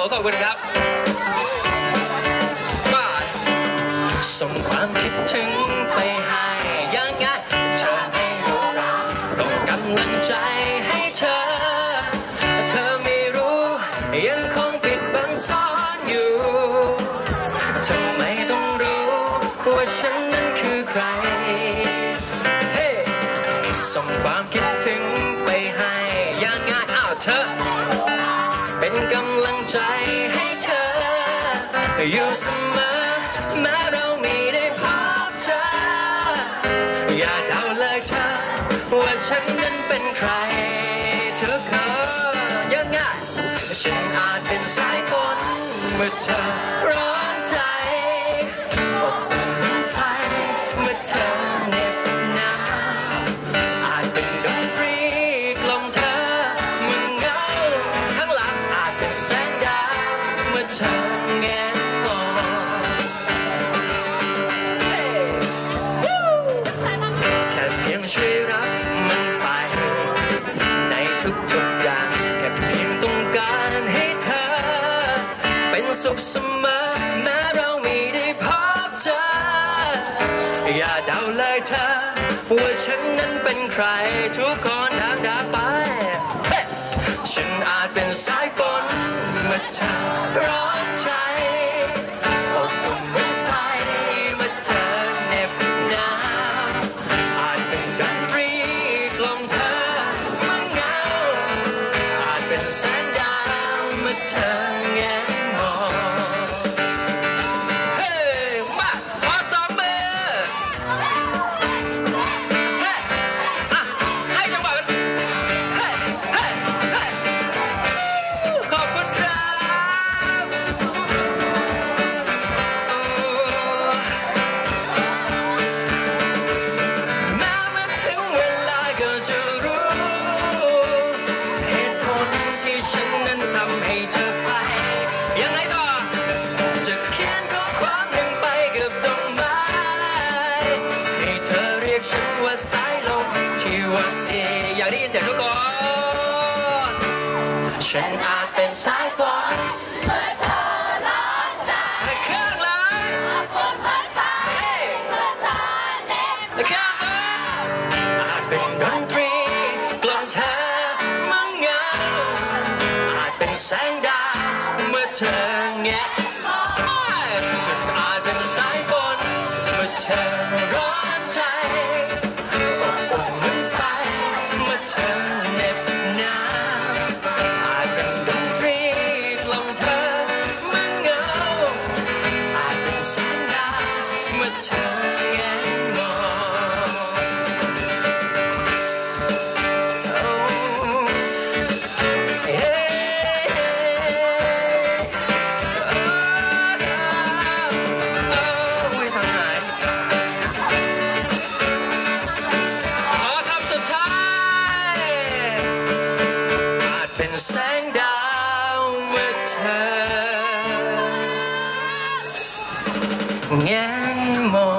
ขอบคุณครับมาส่งความคิดถึงไปให้ยังไงเธอไม่รู้ต้องกำลังใจให้เธอไม่รู้ยังคงปิดบังซ่อนอยู่ทำไมต้องรู้ว่าฉันนั้นคือใครส่งความคิดถึงไปให้ยังไงเธอเป็นกำลังใจให้เธออยู่เสมอแม้เราไม่ได้พบเธออย่าเดาเลยเธอว่าฉันนั้นเป็นใครเธอเคยยังไงฉันอาจเป็นสายฝนเมื่อเธอร้อนใจอบอุ่นไฟเมื่อเธอเหน็บหนาวอาจเป็นดนตรีกล่อมเธอเมื่อเหงาข้างหลังอาจเป็นแสงดาวเมื่อเธอแงนมองแค่เพียงช่วยรับมันไปในทุกๆอย่างแค่เพียงต้องการให้เธอเป็นสุขเสมอแม้เราไม่ได้พบเจออย่าเดาเลยเธอว่าฉันนั้นเป็นใครทุกคนทางดาไปฉันอาจเป็นสายฝนเมื่อเธอร้อนใจอบอุ่นเหมือนไฟเมื่อเธอเหน็บหนาวอาจเป็นดนตรีกล่อมเธอเมื่อเหงาอาจเป็นแสงดาวเมื่อเธอแงนมองมาขอสองมือให้จังหวะกันขอบคุณครับแม้มันถึงเวลาก็จะรู้เหตุผลที่ฉันนั้นทำให้เธอไปยังไงต่อจะเขียนข้อความหนึ่งไปกับดอกไม้ให้เธอเรียกฉันว่าสายลมที่วันดีอยากได้ยินเสียงทุกคนฉันอาจเป็นสายฝนเมื่อเธอร้อนใจข้างหลังอบอุ่นเหมือนไฟเมื่อเธอเหน็บข้างหลังอาจเป็นดนตรีกล่อมเธอเมื่อเหงาอาจเป็นแสงดาวเมื่อเธอแงะมองฉันอาจเป็นสายฝนเมื่อเธอร้อนใจอบอุ่นเหมือนไฟเมื่อเธอเหน็บหนาวอาจเป็นดนตรีกล่อมเธอเมื่อเหงาอาจเป็นแสงดาวเมื่อเธอแงนมองโอ้เฮ้ทางไหนขอคำสุดท้ายอาจเป็นแสงดาวเมื่อเธอแงนมอง